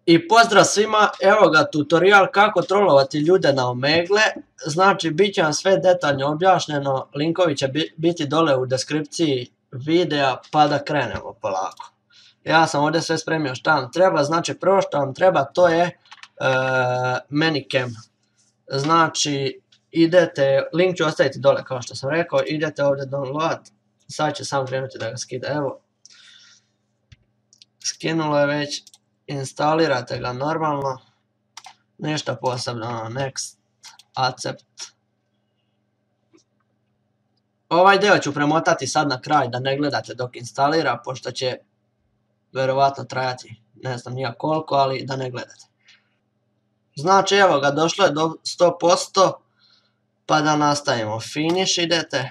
I pozdrav svima, evo ga tutorial kako trolovati ljude na Omegle, znači bit će vam sve detaljno objašnjeno, linkovi će biti dole u deskripciji videa pa da krenemo polako. Ja sam ovdje sve spremio šta vam treba, znači prvo što vam treba to je ManyCam. Znači idete, link ću ostaviti dole kao što sam rekao, idete ovdje download, sad će samo krenuti da ga skida, evo. Skinulo je već. Instalirate ga normalno, ništa posebno, next, accept. Ovaj deo ću premotati sad na kraj da ne gledate dok instalira, pošto će verovatno trajati ne znam nija koliko, ali da ne gledate. Znači evo ga, došlo je do 100%, pa da nastavimo. Finish idete.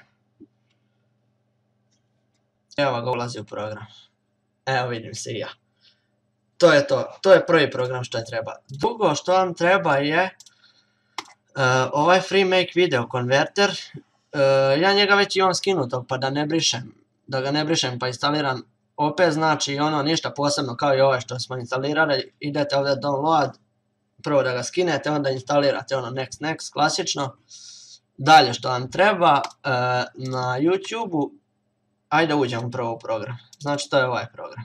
Evo ga, ulazi u program. Evo vidim se i ja. To je to, to je prvi program što je treba. Drugo što vam treba je ovaj FreeMake Video Converter. Ja njega već imam skinutog pa da ga ne brišem pa instaliram opet, znači ono ništa posebno kao i ovaj što smo instalirali. Idete ovdje download, prvo da ga skinete, onda instalirate ono next, klasično. Dalje što vam treba na YouTube-u, ajde uđemo prvo u program, znači to je ovaj program.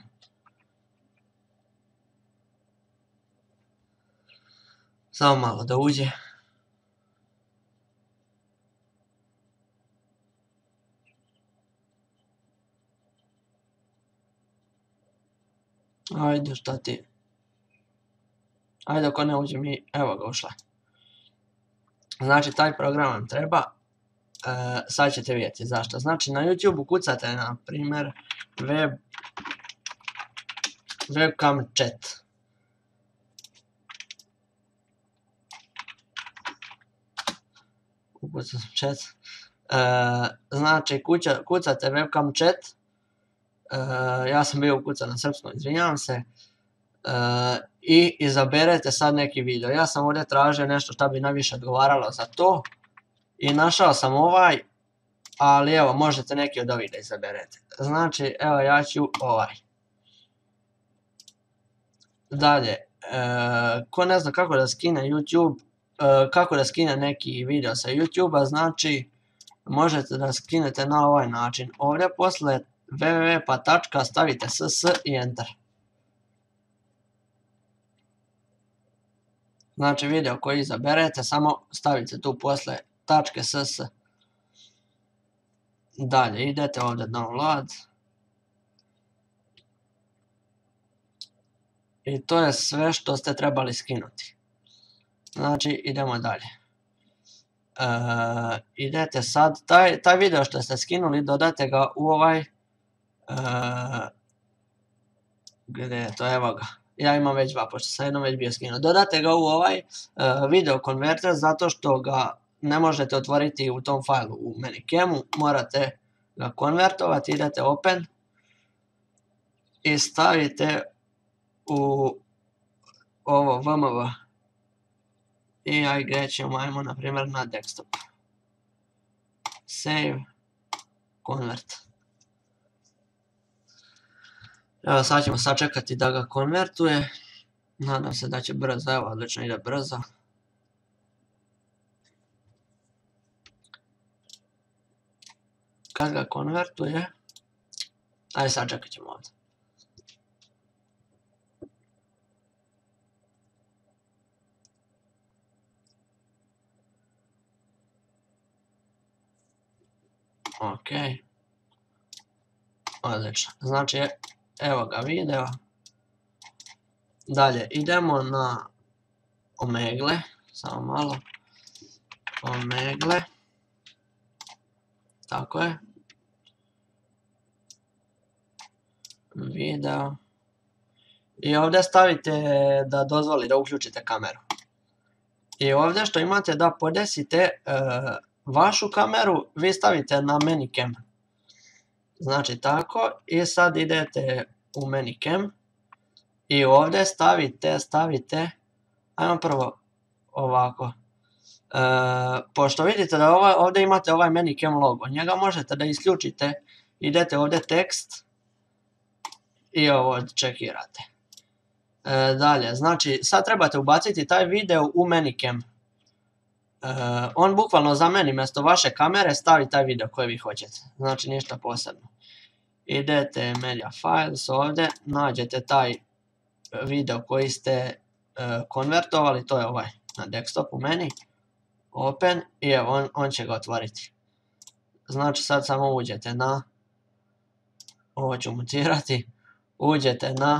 Samo malo da uđe. Ajde, šta ti? Ajde, ako ne uđe mi, evo ga, ušla. Znači, taj program vam treba. Sad ćete vidjeti zašto. Znači, na YouTube kucate, na primjer, webcam chat. Ukucam chat. Znači, kucate webcam chat. Ja sam bio ukucan na srpskom, izvinjavam se. I izaberete sad neki video. Ja sam ovdje tražio nešto što bi najviše odgovaralo za to. I našao sam ovaj. Ali evo, možete neki od ovih da izaberete. Znači, evo ja ću ovaj. Dalje. Ko ne zna kako da skine YouTube, kako da skine neki video sa YouTube-a, znači možete da skinete na ovaj način. Ovdje posle www pa tačka stavite ss i enter. Znači video koji izaberete samo stavite tu posle tačke ss. Dalje idete ovdje download. I to je sve što ste trebali skinuti. Znači idemo dalje. Idete sad, taj video što ste skinuli dodate ga u ovaj, gdje je to, evo ga, ja imam već dva pošto sam jednom već bio skinuo. Dodate ga u ovaj video konverter zato što ga ne možete otvoriti u tom failu u ManyCamu, morate ga konvertovati, idete open i stavite u ovo VMV. I gdje ćemo, ajmo na primjer na desktop. Save, convert. Evo sad ćemo sačekati da ga konvertuje. Nadam se da će brzo, evo odlično ide brzo. Kad ga konvertuje, ajde sačekat ćemo ovdje. Ok, odlično, znači evo ga video. Dalje idemo na Omegle, samo malo, Omegle, tako je, video i ovdje stavite da dozvoli da uključite kameru. I ovdje što imate da podesite vašu kameru, vi stavite na ManyCam. Znači tako, i sad idete u ManyCam i ovdje stavite, ajmo prvo ovako. Pošto vidite da ovdje imate ovaj ManyCam logo, njega možete da isključite, idete ovdje tekst i ovo čekirate. Dalje, znači sad trebate ubaciti taj video u ManyCam. On bukvalno zameni mjesto vaše kamere, stavi taj video koji vi hoćete. Znači ništa posebno. Idete Media Files ovdje, nađete taj video koji ste konvertovali, to je ovaj na desktopu meni. Open i evo on će ga otvoriti. Znači sad samo uđete na, ovo ću mutirati, uđete na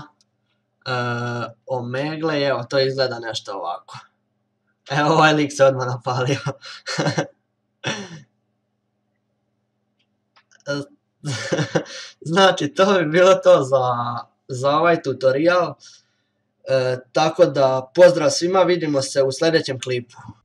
Omegle i evo to izgleda nešto ovako. Evo ovaj lik se odmah napalio. Znači to bi bilo to za ovaj tutorial. Tako da pozdrav svima, vidimo se u sljedećem klipu.